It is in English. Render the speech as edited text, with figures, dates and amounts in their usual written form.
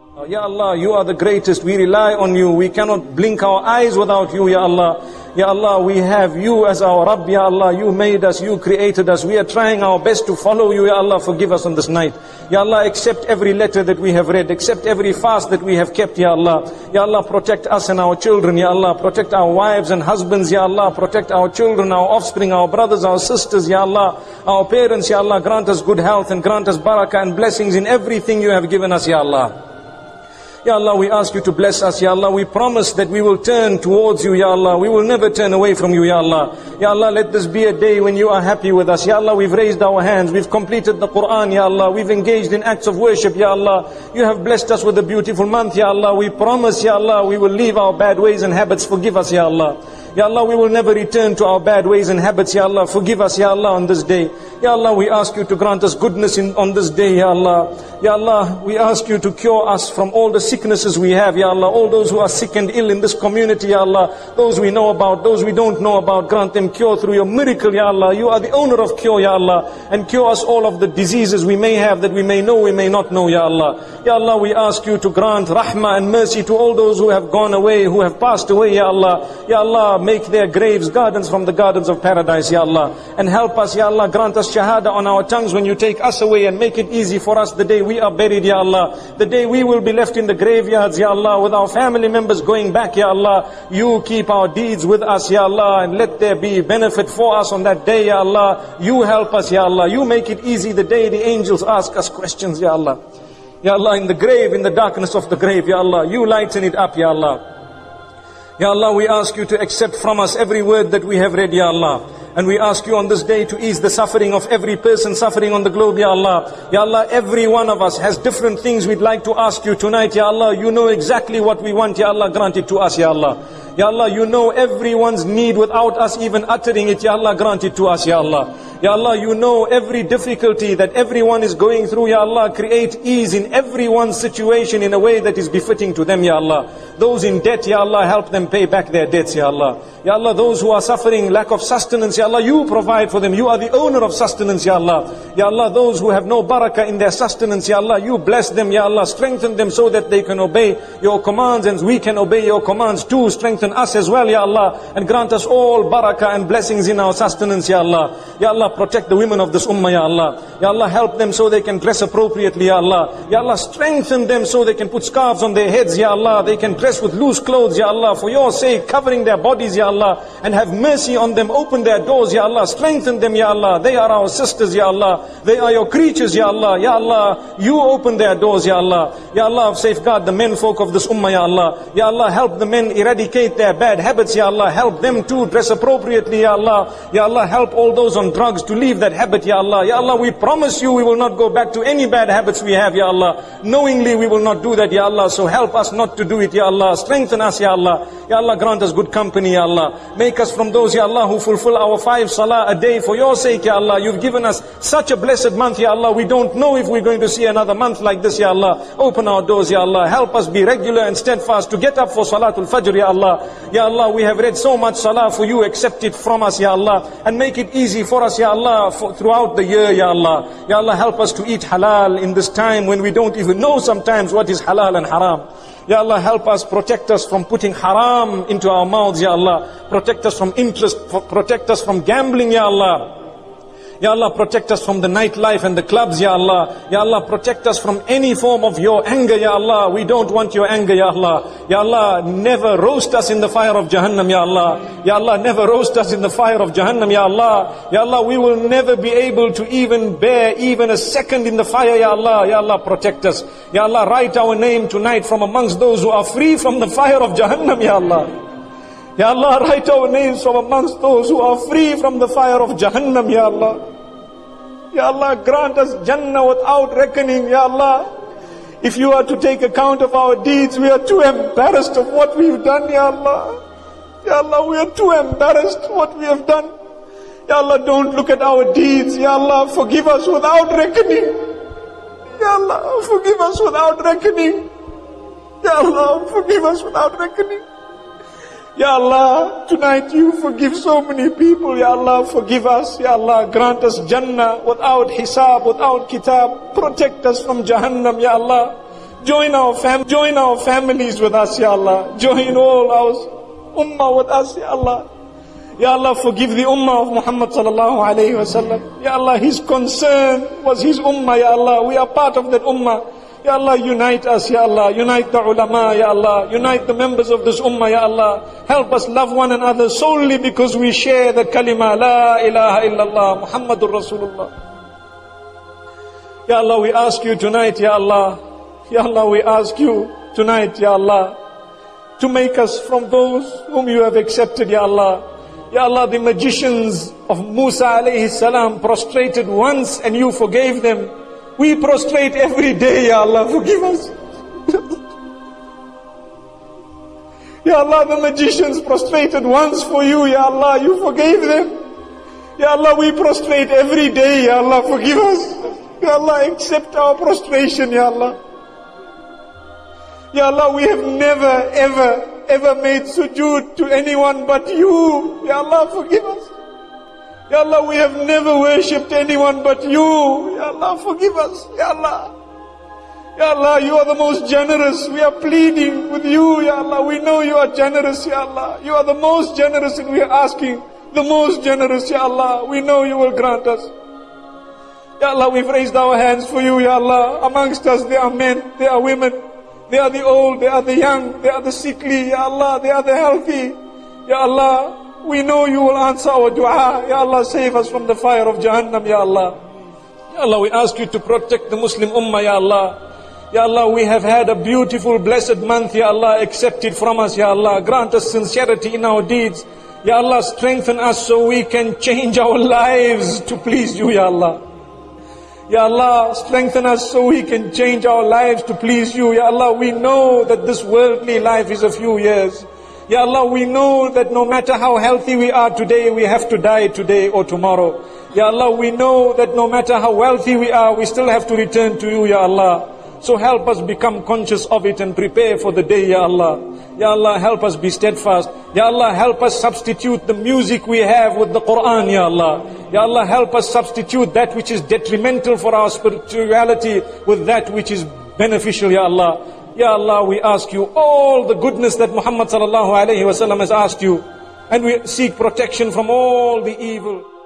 Ya Allah, you are the greatest. We rely on you. We cannot blink our eyes without you, Ya Allah. Ya Allah, we have you as our Rabb, Ya Allah. You made us, you created us. We are trying our best to follow you, Ya Allah. Forgive us on this night. Ya Allah, accept every letter that we have read. Accept every fast that we have kept, Ya Allah. Ya Allah, protect us and our children, Ya Allah. Protect our wives and husbands, Ya Allah. Protect our children, our offspring, our brothers, our sisters, Ya Allah. Our parents, Ya Allah. Grant us good health and grant us barakah and blessings in everything you have given us, Ya Allah. Ya Allah, we ask you to bless us, Ya Allah. We promise that we will turn towards you, Ya Allah. We will never turn away from you, Ya Allah. Ya Allah, let this be a day when you are happy with us. Ya Allah, we've raised our hands. We've completed the Quran, Ya Allah. We've engaged in acts of worship, Ya Allah. You have blessed us with a beautiful month, Ya Allah. We promise, Ya Allah, we will leave our bad ways and habits. Forgive us, Ya Allah. Ya Allah, we will never return to our bad ways and habits, Ya Allah. Forgive us, Ya Allah, on this day. Ya Allah, we ask you to grant us goodness on this day, Ya Allah. Ya Allah, we ask you to cure us from all the sicknesses we have, Ya Allah. All those who are sick and ill in this community, Ya Allah. Those we know about, those we don't know about, grant them cure through your miracle, Ya Allah. You are the owner of cure, Ya Allah. And cure us all of the diseases we may have, that we may know, we may not know, Ya Allah. Ya Allah, we ask you to grant rahmah and mercy to all those who have gone away, who have passed away, Ya Allah. Ya Allah, make their graves gardens from the gardens of paradise, Ya Allah. And help us, Ya Allah, grant us shahada on our tongues when you take us away, and make it easy for us the day we are buried, Ya Allah. The day we will be left in the graveyards, Ya Allah, with our family members going back, Ya Allah. You keep our deeds with us, Ya Allah, and let there be benefit for us on that day, Ya Allah. You help us, Ya Allah. You make it easy the day the angels ask us questions, Ya Allah. Ya Allah, in the grave, in the darkness of the grave, Ya Allah, you lighten it up, Ya Allah. Ya Allah, we ask you to accept from us every word that we have read, Ya Allah. And we ask you on this day to ease the suffering of every person suffering on the globe, Ya Allah. Ya Allah, every one of us has different things we'd like to ask you tonight, Ya Allah. You know exactly what we want, Ya Allah. Grant it to us, Ya Allah. Ya Allah, you know everyone's need without us even uttering it, Ya Allah. Grant it to us, Ya Allah. Ya Allah, you know every difficulty that everyone is going through, Ya Allah. Create ease in everyone's situation in a way that is befitting to them, Ya Allah. Those in debt, Ya Allah, help them pay back their debts, Ya Allah. Ya Allah, those who are suffering lack of sustenance, Ya Allah, you provide for them. You are the owner of sustenance, Ya Allah. Ya Allah, those who have no barakah in their sustenance, Ya Allah, you bless them, Ya Allah. Strengthen them so that they can obey your commands, and we can obey your commands too. Strengthen us as well, Ya Allah, and grant us all barakah and blessings in our sustenance, Ya Allah. Ya Allah, protect the women of this ummah, Ya Allah. Ya Allah, help them so they can dress appropriately, Ya Allah. Ya Allah, strengthen them so they can put scarves on their heads, Ya Allah. They can dress with loose clothes, Ya Allah, for your sake, covering their bodies, Ya Allah, and have mercy on them. Open their doors, Ya Allah. Strengthen them, Ya Allah. They are our sisters, Ya Allah. They are your creatures, Ya Allah. Ya Allah, you open their doors, Ya Allah. Ya Allah, safeguard the men folk of this ummah, Ya Allah. Ya Allah, help the men eradicate their bad habits, Ya Allah. Help them to dress appropriately, Ya Allah. Ya Allah, help all those on drugs to leave that habit, Ya Allah. Ya Allah, we promise you we will not go back to any bad habits we have, Ya Allah. Knowingly we will not do that, Ya Allah. So help us not to do it, Ya Allah. Strengthen us, Ya Allah. Ya Allah, grant us good company, Ya Allah. Make us from those, Ya Allah, who fulfill our 5 salah a day for your sake, Ya Allah. You've given us such a blessed month, Ya Allah. We don't know if we're going to see another month like this, Ya Allah. Open our doors, Ya Allah. Help us be regular and steadfast to get up for Salatul Fajr, Ya Allah. Ya Allah, we have read so much salah for you. Accept it from us, Ya Allah. And make it easy for us, Ya Allah, throughout the year, Ya Allah. Ya Allah, help us to eat halal in this time when we don't even know sometimes what is halal and haram. Ya Allah, help us, protect us from putting haram into our mouths, Ya Allah. Protect us from interest, protect us from gambling, Ya Allah. Ya Allah, protect us from the nightlife and the clubs, Ya Allah. Ya Allah, protect us from any form of your anger, Ya Allah. We don't want your anger, Ya Allah. Ya Allah, never roast us in the fire of Jahannam, Ya Allah. Ya Allah, never roast us in the fire of Jahannam, Ya Allah. Ya Allah, we will never be able to even bear even a second in the fire, Ya Allah. Ya Allah, protect us. Ya Allah, write our name tonight from amongst those who are free from the fire of Jahannam, Ya Allah. Ya Allah, write our names from amongst those who are free from the fire of Jahannam, Ya Allah. Ya Allah, grant us Jannah without reckoning, Ya Allah. If you are to take account of our deeds, we are too embarrassed of what we've done, Ya Allah. Ya Allah, we are too embarrassed what we have done. Ya Allah, don't look at our deeds. Ya Allah, forgive us without reckoning. Ya Allah, forgive us without reckoning. Ya Allah, forgive us without reckoning. Ya Allah, tonight you forgive so many people. Ya Allah, forgive us. Ya Allah, grant us Jannah without hisab, without kitab. Protect us from Jahannam, Ya Allah. Join our families with us, Ya Allah. Join all our ummah with us, Ya Allah. Ya Allah, forgive the ummah of Muhammad sallallahu alayhi wa sallam. Ya Allah, his concern was his ummah, Ya Allah. We are part of that ummah. Ya Allah, unite us, Ya Allah. Unite the ulama, Ya Allah. Unite the members of this ummah, Ya Allah. Help us love one another solely because we share the kalima, La ilaha illallah, Muhammadur Rasulullah. Ya Allah, we ask you tonight, Ya Allah. Ya Allah, we ask you tonight, Ya Allah, to make us from those whom you have accepted, Ya Allah. Ya Allah, the magicians of Musa alayhi salam prostrated once and you forgave them. We prostrate every day, Ya Allah, forgive us. Ya Allah, the magicians prostrated once for you, Ya Allah, you forgave them. Ya Allah, we prostrate every day, Ya Allah, forgive us. Ya Allah, accept our prostration, Ya Allah. Ya Allah, we have never, ever made sujood to anyone but you. Ya Allah, forgive us. Ya Allah, we have never worshipped anyone but you. Ya Allah, forgive us. Ya Allah. Ya Allah, you are the most generous. We are pleading with you, Ya Allah. We know you are generous, Ya Allah. You are the most generous and we are asking the most generous, Ya Allah. We know you will grant us. Ya Allah, we've raised our hands for you, Ya Allah. Amongst us there are men, there are women. They are the old, they are the young, they are the sickly, Ya Allah, they are the healthy. Ya Allah, we know you will answer our dua. Ya Allah, save us from the fire of Jahannam, Ya Allah. Ya Allah, we ask you to protect the Muslim Ummah, Ya Allah. Ya Allah, we have had a beautiful, blessed month, Ya Allah, accept it from us, Ya Allah. Grant us sincerity in our deeds. Ya Allah, strengthen us so we can change our lives to please you, Ya Allah. Ya Allah, strengthen us so we can change our lives to please you. Ya Allah, we know that this worldly life is a few years. Ya Allah, we know that no matter how healthy we are today, we have to die today or tomorrow. Ya Allah, we know that no matter how wealthy we are, we still have to return to you, Ya Allah. So help us become conscious of it and prepare for the day, Ya Allah. Ya Allah, help us be steadfast. Ya Allah, help us substitute the music we have with the Quran, Ya Allah. Ya Allah, help us substitute that which is detrimental for our spirituality with that which is beneficial, Ya Allah. Ya Allah, we ask you all the goodness that Muhammad sallallahu alayhi wa sallam has asked you, and we seek protection from all the evil.